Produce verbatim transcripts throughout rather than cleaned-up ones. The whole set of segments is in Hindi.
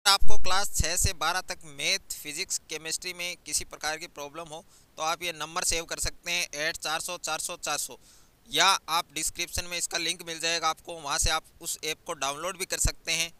आपको क्लास छः से बारह तक मैथ फिजिक्स केमिस्ट्री में किसी प्रकार की प्रॉब्लम हो तो आप ये नंबर सेव कर सकते हैं एट चार सौ चार सौ चार सौ, या आप डिस्क्रिप्शन में इसका लिंक मिल जाएगा आपको, वहाँ से आप उस ऐप को डाउनलोड भी कर सकते हैं।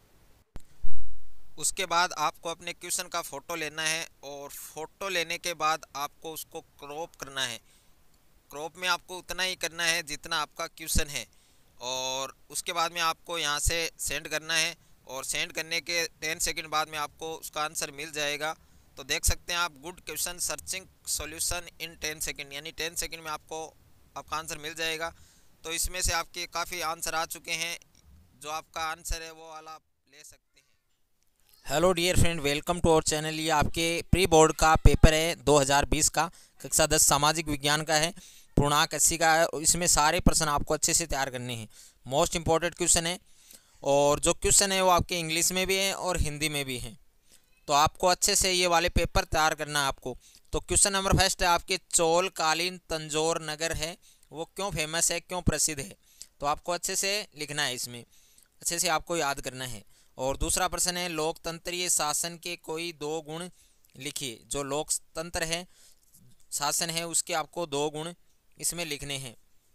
उसके बाद आपको अपने क्वेश्चन का फ़ोटो लेना है और फ़ोटो लेने के बाद आपको उसको क्रॉप करना है। क्रॉप में आपको उतना ही करना है जितना आपका क्वेश्चन है, और उसके बाद में आपको यहाँ से सेंड करना है, और सेंड करने के टेन सेकंड बाद में आपको उसका आंसर मिल जाएगा। तो देख सकते हैं आप, good question searching solution in ten second, यानी टेन सेकंड में आपको आपका आंसर मिल जाएगा। तो इसमें से आपके काफ़ी आंसर आ चुके हैं, जो आपका आंसर है वो वाला आप ले सकते हैं। Hello dear friend, welcome to our channel. ये आपके प्री बोर्ड का पेपर है दो हज़ार बीस का, कक्षा दस सामाजिक विज्ञान का है, पूर्णांक अस्सी का है। इसमें सारे प्रश्न आपको अच्छे से तैयार करने हैं, मोस्ट इंपॉर्टेंट क्वेश्चन है, और जो क्वेश्चन है वो आपके इंग्लिश में भी हैं और हिंदी में भी हैं। तो आपको अच्छे से ये वाले पेपर तैयार करना है आपको। तो क्वेश्चन नंबर फर्स्ट है आपके, चोल कालीन तंजौर नगर है वो क्यों फेमस है, क्यों प्रसिद्ध है। तो आपको अच्छे से लिखना है, इसमें अच्छे से आपको याद करना है। और दूसरा प्रश्न है, लोकतंत्रीय शासन के कोई दो गुण लिखिए। जो लोकतंत्र है, शासन है, उसके आपको दो गुण इसमें लिखने हैं।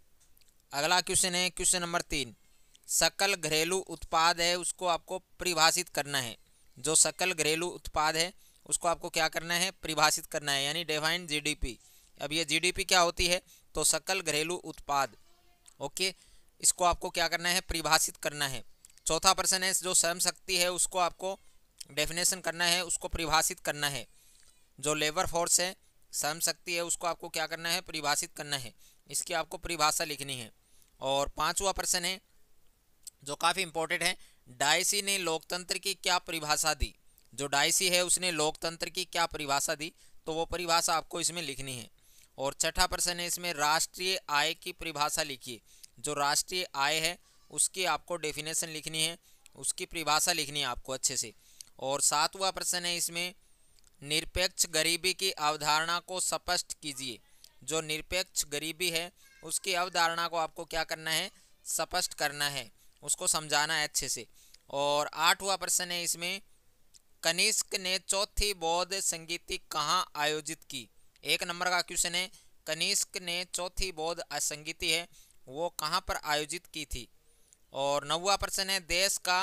अगला क्वेश्चन है क्वेश्चन नंबर तीन, सकल घरेलू उत्पाद है उसको आपको परिभाषित करना है। जो सकल घरेलू उत्पाद है उसको आपको क्या करना है, परिभाषित करना है, यानी डिफाइन जीडीपी। अब ये जीडीपी क्या होती है, तो सकल घरेलू उत्पाद, ओके, इसको आपको क्या करना है, परिभाषित करना है। चौथा प्रश्न है, जो श्रम शक्ति है उसको आपको डेफिनेशन करना है, उसको परिभाषित करना है। जो लेबर फोर्स है, श्रम शक्ति है, उसको आपको क्या करना है, परिभाषित करना है, इसकी आपको परिभाषा लिखनी है। और पांचवा प्रश्न है जो काफ़ी इंपॉर्टेंट है, डायसी ने लोकतंत्र की क्या परिभाषा दी। जो डायसी है उसने लोकतंत्र की क्या परिभाषा दी, तो वो परिभाषा आपको इसमें लिखनी है। और छठा प्रश्न है इसमें, राष्ट्रीय आय की परिभाषा लिखिए। जो राष्ट्रीय आय है उसकी आपको डेफिनेशन लिखनी है, उसकी परिभाषा लिखनी है आपको अच्छे से। और सातवां प्रश्न है इसमें, निरपेक्ष गरीबी की अवधारणा को स्पष्ट कीजिए। जो निरपेक्ष गरीबी है उसकी अवधारणा को आपको क्या करना है, स्पष्ट करना है, उसको समझाना है अच्छे से। और आठवां प्रश्न है इसमें, कनिष्क ने चौथी बौद्ध संगीति कहाँ आयोजित की। एक नंबर का क्वेश्चन है, कनिष्क ने चौथी बौद्ध संगीति है वो कहाँ पर आयोजित की थी। और नौवां प्रश्न है, देश का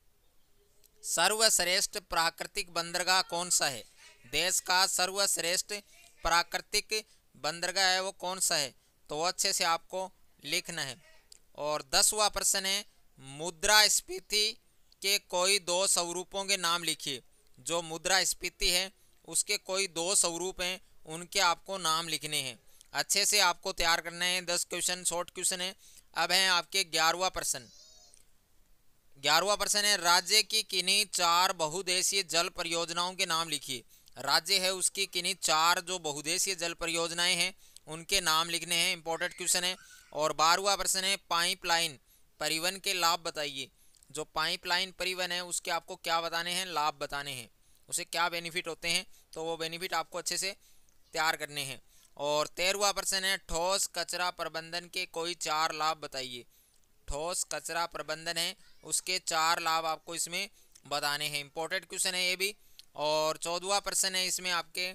सर्वश्रेष्ठ प्राकृतिक बंदरगाह कौन सा है। देश का सर्वश्रेष्ठ प्राकृतिक बंदरगाह है वो कौन सा है, तो अच्छे से आपको लिखना है। और दसवां प्रश्न है, मुद्रास्फीति के कोई दो स्वरूपों के नाम लिखिए। जो मुद्रास्फीति है उसके कोई दो स्वरूप हैं, उनके आपको नाम लिखने हैं। अच्छे से आपको तैयार करना है। दस क्वेश्चन शॉर्ट क्वेश्चन है। अब है आपके ग्यारहवां प्रश्न। ग्यारहवां प्रश्न है, राज्य की किन्हीं चार बहुउद्देशीय जल परियोजनाओं के नाम लिखिए। राज्य है उसकी किन्हीं चार जो बहुउद्देशीय जल परियोजनाएं हैं उनके नाम लिखने हैं, इंपॉर्टेंट क्वेश्चन है। और बारहवां प्रश्न है, पाइपलाइन परिवहन के लाभ बताइए। जो पाइपलाइन परिवहन है उसके आपको क्या बताने हैं, लाभ बताने हैं, उसे क्या बेनिफिट होते हैं, तो वो बेनिफिट आपको अच्छे से तैयार करने हैं। और तेरहवां प्रश्न है, ठोस कचरा प्रबंधन के कोई चार लाभ बताइए। ठोस कचरा प्रबंधन है उसके चार लाभ आपको इसमें बताने हैं, इंपॉर्टेंट क्वेश्चन है ये भी। और चौदहवां प्रश्न है इसमें आपके,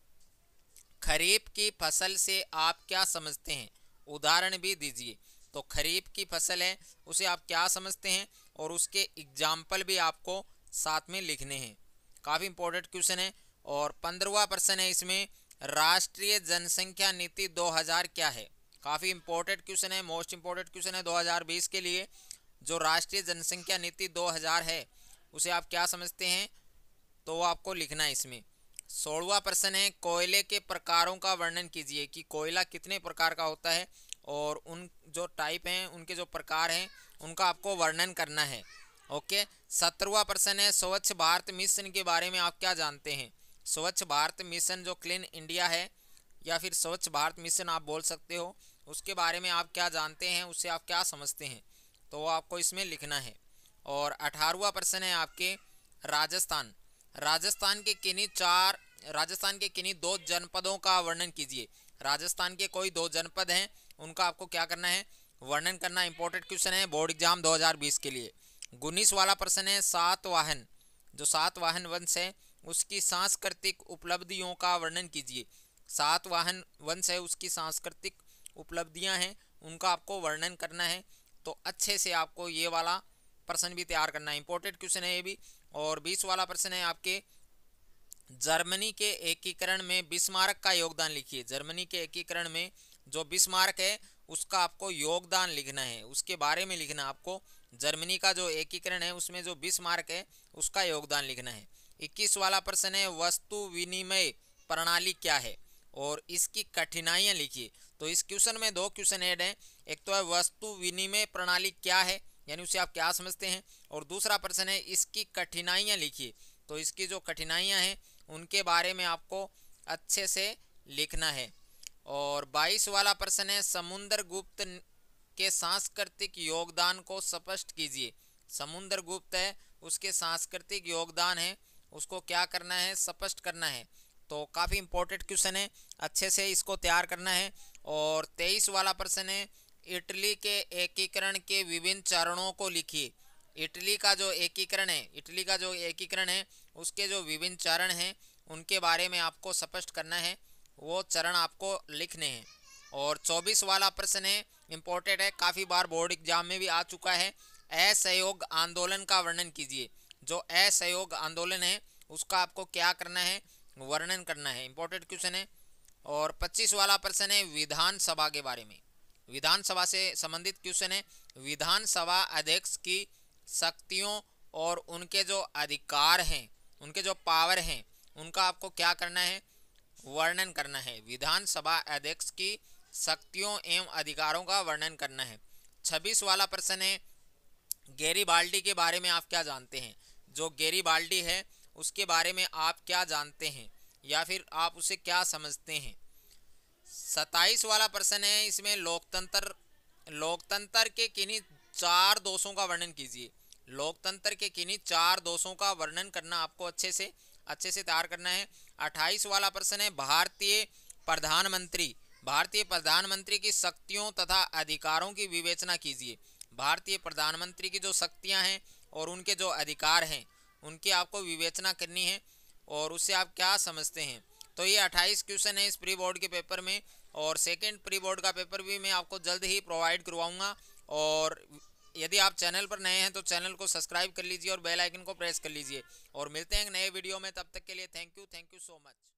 खरीफ की फसल से आप क्या समझते हैं, उदाहरण भी दीजिए। तो खरीफ की फसल है उसे आप क्या समझते हैं, और उसके एग्जाम्पल भी आपको साथ में लिखने हैं, काफ़ी इंपॉर्टेंट क्वेश्चन है। और पंद्रहवां प्रश्न है इसमें, राष्ट्रीय जनसंख्या नीति दो हज़ार क्या है। काफ़ी इंपॉर्टेंट क्वेश्चन है, मोस्ट इंपॉर्टेंट क्वेश्चन है दो हज़ार बीस के लिए। जो राष्ट्रीय जनसंख्या नीति दो हज़ार है उसे आप क्या समझते हैं, तो वो आपको लिखना है इसमें। सोलहवां प्रश्न है, कोयले के प्रकारों का वर्णन कीजिए, कि कोयला कितने प्रकार का होता है और उन जो टाइप हैं उनके जो प्रकार हैं उनका आपको वर्णन करना है, ओके। सत्रहवां प्रश्न है, स्वच्छ भारत मिशन के बारे में आप क्या जानते हैं। स्वच्छ भारत मिशन जो क्लीन इंडिया है या फिर स्वच्छ भारत मिशन आप बोल सकते हो, उसके बारे में आप क्या जानते हैं, उससे आप क्या समझते हैं, तो वो आपको इसमें लिखना है। और अठारहवां प्रश्न है आपके, राजस्थान राजस्थान के किन्हीं चार राजस्थान के किन्हीं दो जनपदों का वर्णन कीजिए। राजस्थान के कोई दो जनपद हैं उनका आपको क्या करना है, वर्णन करना, इंपॉर्टेंट क्वेश्चन है बोर्ड एग्जाम दो हज़ार बीस के लिए। उन्नीस वाला प्रश्न है, सात वाहन जो सातवाहन वंश है उसकी सांस्कृतिक उपलब्धियों का वर्णन कीजिए। सातवाहन वंश है उसकी सांस्कृतिक उपलब्धियां हैं उनका आपको वर्णन करना है। तो अच्छे से आपको ये वाला प्रश्न भी तैयार करना है, इंपॉर्टेंट क्वेश्चन है ये भी। और बीस वाला प्रश्न है आपके, जर्मनी के एकीकरण में बिस्मार्क का योगदान लिखिए। जर्मनी के एकीकरण में जो बिस्मार्क है उसका आपको योगदान लिखना है, उसके बारे में लिखना आपको। जर्मनी का जो एकीकरण है उसमें जो बिस्मार्क है उसका योगदान लिखना है। इक्कीस वाला प्रश्न है, वस्तु विनिमय प्रणाली क्या है और इसकी कठिनाइयाँ लिखिए। तो इस क्वेश्चन में दो क्वेश्चन ऐड हैं, एक तो है वस्तु विनिमय प्रणाली क्या है यानी उसे आप क्या समझते हैं, और दूसरा प्रश्न है इसकी कठिनाइयाँ लिखिए। तो इसकी जो कठिनाइयाँ हैं उनके बारे में आपको अच्छे से लिखना है। और बाईस वाला प्रश्न है, समुद्रगुप्त के सांस्कृतिक योगदान को स्पष्ट कीजिए। समुद्रगुप्त है उसके सांस्कृतिक योगदान है उसको क्या करना है, स्पष्ट करना है। तो काफ़ी इंपॉर्टेंट क्वेश्चन है, अच्छे से इसको तैयार करना है। और तेईस वाला प्रश्न है, इटली के एकीकरण के विभिन्न चरणों को लिखिए। इटली का जो एकीकरण है इटली का जो एकीकरण है उसके जो विभिन्न चरण हैं उनके बारे में आपको स्पष्ट करना है, वो चरण आपको लिखने हैं। और चौबीस वाला प्रश्न है, इम्पोर्टेंट है, काफ़ी बार बोर्ड एग्जाम में भी आ चुका है, असहयोग आंदोलन का वर्णन कीजिए। जो असहयोग आंदोलन है उसका आपको क्या करना है, वर्णन करना है, इंपॉर्टेंट क्वेश्चन है। और पच्चीस वाला प्रश्न है, विधानसभा के बारे में, विधानसभा से संबंधित क्वेश्चन है। विधानसभा अध्यक्ष की शक्तियों और उनके जो अधिकार हैं, उनके जो पावर हैं, उनका आपको क्या करना है, वर्णन करना है। विधानसभा अध्यक्ष की शक्तियों एवं अधिकारों का वर्णन करना है। छब्बीस वाला प्रश्न है, गैरीबाल्डी के बारे में आप क्या जानते हैं। जो गैरीबाल्डी है उसके बारे में आप क्या जानते हैं या फिर आप उसे क्या समझते हैं। सत्ताईस वाला प्रश्न है, इसमें लोकतंत्र लोकतंत्र के किन्हीं चार दोषों का वर्णन कीजिए। लोकतंत्र के किन्हीं चार दोषों का वर्णन करना आपको अच्छे से अच्छे से तैयार करना है। अट्ठाईस वाला प्रश्न है, भारतीय प्रधानमंत्री भारतीय प्रधानमंत्री की शक्तियों तथा अधिकारों की विवेचना कीजिए। भारतीय प्रधानमंत्री की जो शक्तियां हैं और उनके जो अधिकार हैं उनकी आपको विवेचना करनी है और उससे आप क्या समझते हैं। तो ये अट्ठाईस क्वेश्चन है इस प्री बोर्ड के पेपर में, और सेकंड प्री बोर्ड का पेपर भी मैं आपको जल्द ही प्रोवाइड करवाऊंगा। और यदि आप चैनल पर नए हैं तो चैनल को सब्सक्राइब कर लीजिए और बेल आइकन को प्रेस कर लीजिए। और मिलते हैं नए वीडियो में, तब तक के लिए thank you thank you so much.